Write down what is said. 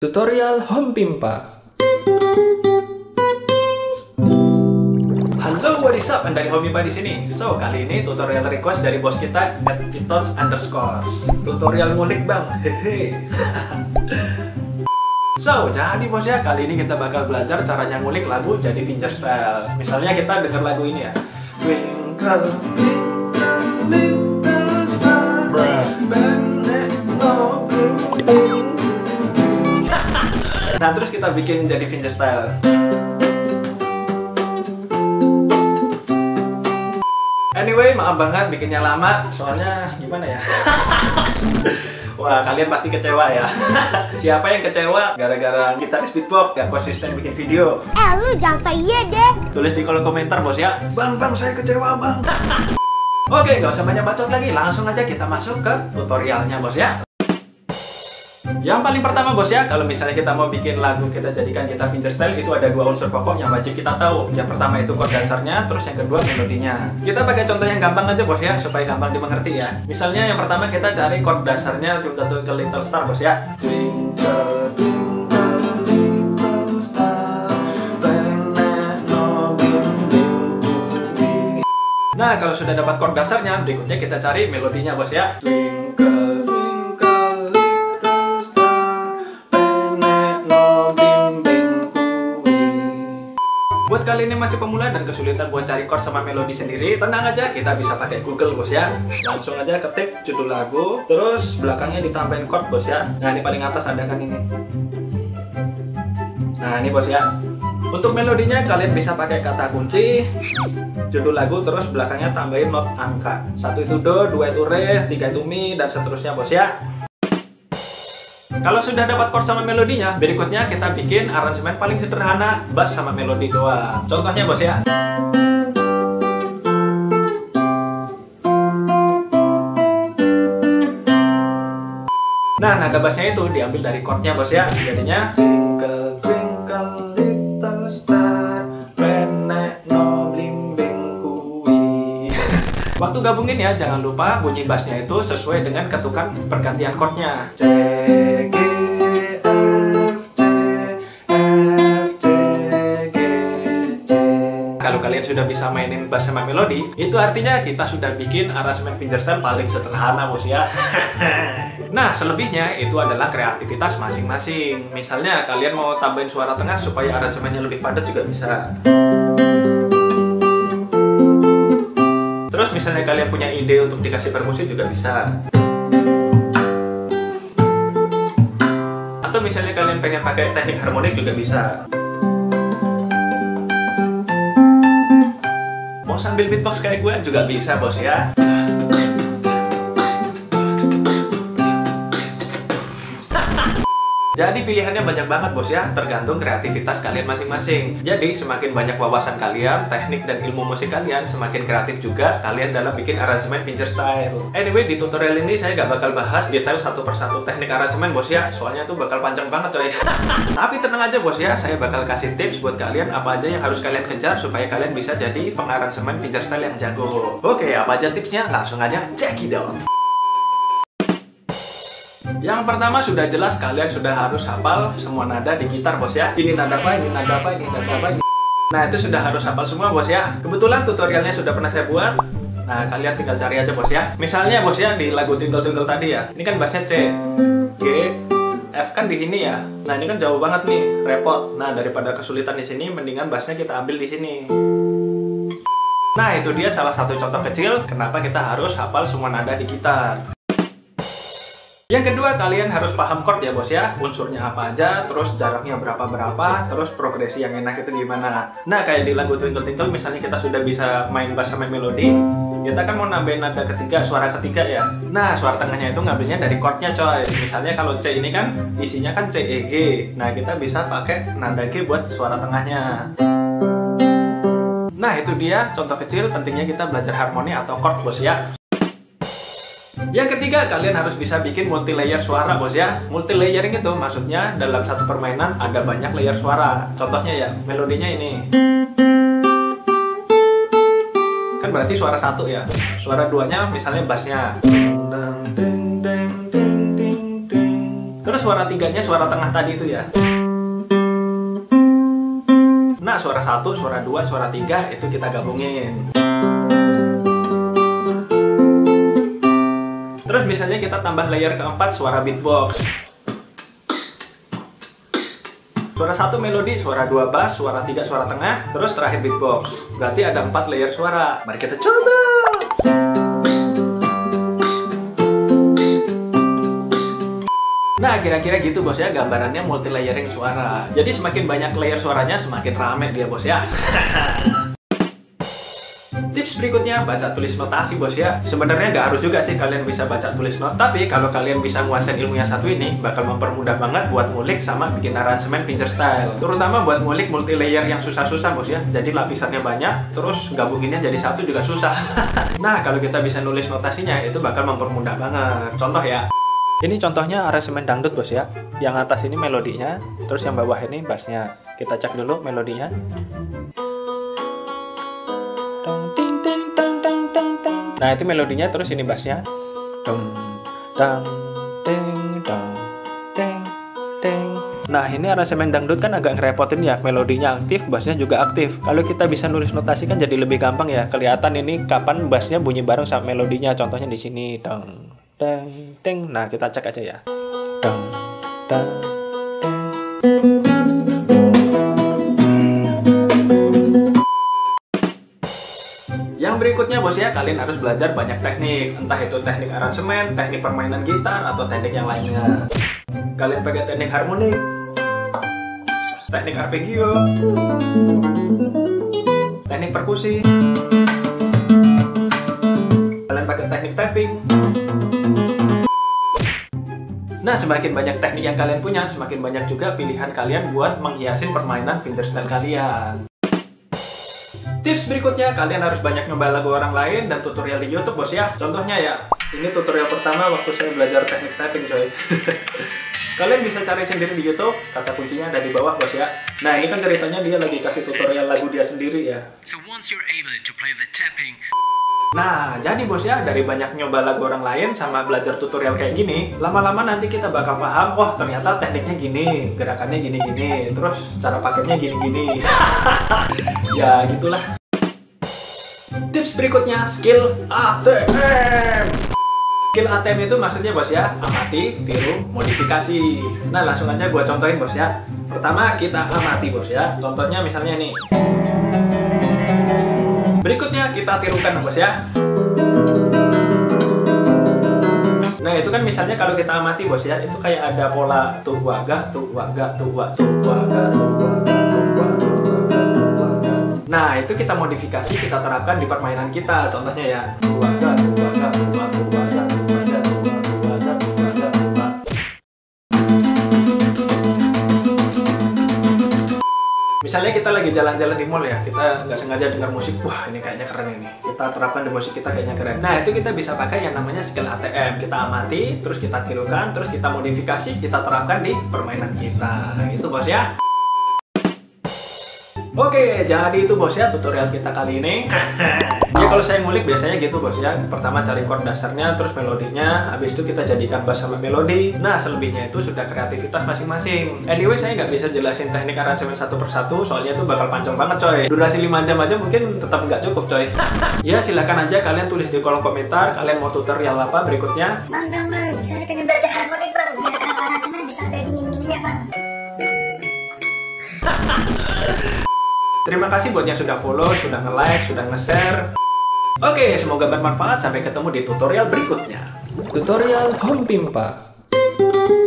Tutorial Home Pimpa. Halo, what is up? Dari Home Pimpa di sini. So, kali ini tutorial request dari bos kita @vitons_. Tutorial ngulik, Bang. Hehe. So, jadi bos ya, kali ini kita bakal belajar caranya ngulik lagu jadi fingerstyle. Misalnya kita dengar lagu ini ya. Twinkle, twinkle, little star, nah, terus kita bikin jadi fingerstyle. Anyway, maaf banget bikinnya lama, soalnya gimana ya? Wah, kalian pasti kecewa ya. Siapa yang kecewa gara-gara gitaris beatbox gak konsisten bikin video? Lu jangan saya deh. Tulis di kolom komentar bos ya. Bang, saya kecewa bang. Oke, nggak usah banyak bacot lagi, langsung aja kita masuk ke tutorialnya bos ya. Yang paling pertama bos ya, kalau misalnya kita mau bikin lagu kita jadikan kita fingerstyle, itu ada dua unsur pokok yang wajib kita tahu. Yang pertama itu chord dasarnya, terus yang kedua melodinya. Kita pakai contoh yang gampang aja bos ya, supaya gampang dimengerti ya. Misalnya yang pertama kita cari chord dasarnya Twinkle Twinkle Little Star bos ya. Twinkle Twinkle Little Star, nah, kalau sudah dapat chord dasarnya, berikutnya kita cari melodinya bos ya. Twinkle buat kalian yang masih pemula dan kesulitan buat cari chord sama melodi sendiri, tenang aja, kita bisa pakai Google bos ya. Langsung aja ketik judul lagu, terus belakangnya ditambahin chord bos ya. Nah, ini paling atas ada kan ini. Nah, ini bos ya. Untuk melodinya kalian bisa pakai kata kunci, judul lagu, terus belakangnya tambahin not angka. 1 itu do, 2 itu re, 3 itu mi, dan seterusnya bos ya. Kalau sudah dapat chord sama melodinya, berikutnya kita bikin aransemen paling sederhana, bass sama melodi doang. Contohnya bos ya. Nah, nada bassnya itu diambil dari chordnya bos ya. Jadinya twinkle twinkle little star, renek no blimbing kui. Waktu gabungin ya, jangan lupa bunyi bassnya itu sesuai dengan ketukan pergantian chordnya. C, G, F, C, F, C, G, C. Kalau kalian sudah bisa mainin bass sama melodi, itu artinya kita sudah bikin aransemen fingerstyle paling sederhana bos ya. Nah, selebihnya itu adalah kreativitas masing-masing. Misalnya kalian mau tambahin suara tengah supaya aransemennya lebih padat juga bisa. Terus misalnya kalian punya ide untuk dikasih perkusi juga bisa. Atau misalnya kalian pengen pakai teknik harmonik juga bisa. Mau sambil beatbox kayak gue juga bisa bos ya. Jadi pilihannya banyak banget bos ya, tergantung kreativitas kalian masing-masing. Jadi semakin banyak wawasan kalian, teknik dan ilmu musik kalian, semakin kreatif juga kalian dalam bikin aransemen fingerstyle. Anyway, di tutorial ini saya gak bakal bahas detail satu persatu teknik aransemen bos ya, soalnya tuh bakal panjang banget coy. Tapi tenang aja bos ya, saya bakal kasih tips buat kalian apa aja yang harus kalian kejar supaya kalian bisa jadi pengaransemen fingerstyle yang jago. Oke, apa aja tipsnya? Langsung aja check it out. Yang pertama sudah jelas kalian sudah harus hafal semua nada di gitar bos ya. Ini nada apa, ini nada apa, ini nada apa. Nah, itu sudah harus hafal semua bos ya. Kebetulan tutorialnya sudah pernah saya buat. Nah, kalian tinggal cari aja bos ya. Misalnya bos ya di lagu Twinkle Twinkle tadi ya. Ini kan bassnya C, G, F kan di sini ya. Nah, ini kan jauh banget nih, repot. Nah, daripada kesulitan di sini, mendingan bassnya kita ambil di sini. Nah, itu dia salah satu contoh kecil kenapa kita harus hafal semua nada di gitar. Yang kedua, kalian harus paham chord ya bos ya, unsurnya apa aja, terus jaraknya berapa-berapa, terus progresi yang enak itu gimana. Nah, kayak di lagu Twinkle Twinkle misalnya kita sudah bisa main bass sama melodi, kita kan mau nambahin nada ketiga, suara ketiga ya. Nah, suara tengahnya itu ngambilnya dari chordnya coy. Misalnya kalau C ini kan isinya kan C, E, G. Nah, kita bisa pakai nada G buat suara tengahnya. Nah, itu dia contoh kecil pentingnya kita belajar harmoni atau chord bos ya. Yang ketiga, kalian harus bisa bikin multi layer suara bos ya. Multi layering itu maksudnya dalam satu permainan ada banyak layer suara. Contohnya ya, melodinya ini. Kan berarti suara satu ya. Suara duanya misalnya bassnya. Terus suara tiganya suara tengah tadi itu ya. Nah, suara 1, suara 2, suara 3 itu kita gabungin. Terus misalnya kita tambah layer keempat suara beatbox. Suara 1 melodi, suara 2 bass, suara 3 suara tengah, terus terakhir beatbox. Berarti ada 4 layer suara. Mari kita coba. Nah, kira-kira gitu bos ya, gambarannya multi layering suara. Jadi semakin banyak layer suaranya, semakin rame dia bos ya. Tips berikutnya, baca tulis notasi bos ya. Sebenarnya nggak harus juga sih kalian bisa baca tulis not, tapi kalau kalian bisa nguasain ilmu yang satu ini, bakal mempermudah banget buat ngulik sama bikin aransemen fingerstyle. Terutama buat ngulik multi layer yang susah-susah bos ya. Jadi lapisannya banyak, terus gabunginnya jadi satu juga susah. Nah, kalau kita bisa nulis notasinya, itu bakal mempermudah banget. Contoh ya. Ini contohnya aransemen dangdut bos ya. Yang atas ini melodinya, terus yang bawah ini bassnya. Kita cek dulu melodinya. Nah, itu melodinya, terus ini bassnya. Nah, ini aransemen dangdut kan agak ngerepotin ya. Melodinya aktif, bassnya juga aktif. Kalau kita bisa nulis notasi kan jadi lebih gampang ya. Kelihatan ini kapan bassnya bunyi bareng sama melodinya. Contohnya di sini. Dang, deng. Nah, kita cek aja ya. Dang, dang, deng. Yang berikutnya bos ya, kalian harus belajar banyak teknik. Entah itu teknik aransemen, teknik permainan gitar, atau teknik yang lainnya. Kalian pakai teknik harmonik, teknik arpeggio, teknik perkusi, kalian pakai teknik tapping. Nah, semakin banyak teknik yang kalian punya, semakin banyak juga pilihan kalian buat menghiasin permainan fingerstyle kalian. Tips berikutnya, kalian harus banyak nyoba lagu orang lain dan tutorial di YouTube bos ya. Contohnya ya, ini tutorial pertama waktu saya belajar teknik tapping coy. Kalian bisa cari sendiri di YouTube, kata kuncinya ada di bawah bos ya. Nah, ini kan ceritanya dia lagi kasih tutorial lagu dia sendiri ya. So once you're able to play the tapping. Nah, jadi bos ya, dari banyak nyoba lagu orang lain sama belajar tutorial kayak gini, lama-lama nanti kita bakal paham, wah ternyata tekniknya gini, gerakannya gini-gini, terus cara pakainya gini-gini. Ya, gitulah. Tips berikutnya, skill ATM. Skill ATM itu maksudnya bos ya, amati, tiru, modifikasi. Nah, langsung aja gua contohin bos ya. Pertama, kita amati bos ya. Contohnya misalnya nih. Berikutnya kita tirukan bos ya. Nah, itu kan misalnya kalau kita amati bos ya, itu kayak ada pola tu waga, tu waga, tu waga, tu waga, tu waga, tu waga, tu waga, tu waga. Nah, itu kita modifikasi, kita terapkan di permainan kita. Contohnya ya, tu waga, tu waga, tu waga, tu waga, tu waga, tu waga, tu waga, tu waga, tu waga. Misalnya kita lagi jalan-jalan di mall ya, kita nggak sengaja dengar musik, wah ini kayaknya keren ini. Kita terapkan di musik kita kayaknya keren. Nah, itu kita bisa pakai yang namanya skill ATM. Kita amati, terus kita tirukan, terus kita modifikasi, kita terapkan di permainan kita. Itu bos ya. Oke, jadi itu bos ya tutorial kita kali ini. Ya kalau saya ngulik biasanya gitu bos ya. Pertama cari chord dasarnya, terus melodinya, habis itu kita jadikan bass sama melodi. Nah, selebihnya itu sudah kreativitas masing-masing. Anyway, saya nggak bisa jelasin teknik aransemen satu persatu, soalnya itu bakal panjang banget coy. Durasi 5 jam aja mungkin tetap nggak cukup coy. Ya silahkan aja kalian tulis di kolom komentar, kalian mau tutorial apa berikutnya. Bang, saya pengen belajar harmonik bang, biar aransemen bisa kayak gini-gini ya bang. Terima kasih buat yang sudah follow, sudah nge-like, sudah nge-share. Oke, semoga bermanfaat. Sampai ketemu di tutorial berikutnya. Tutorial Home Pimpa.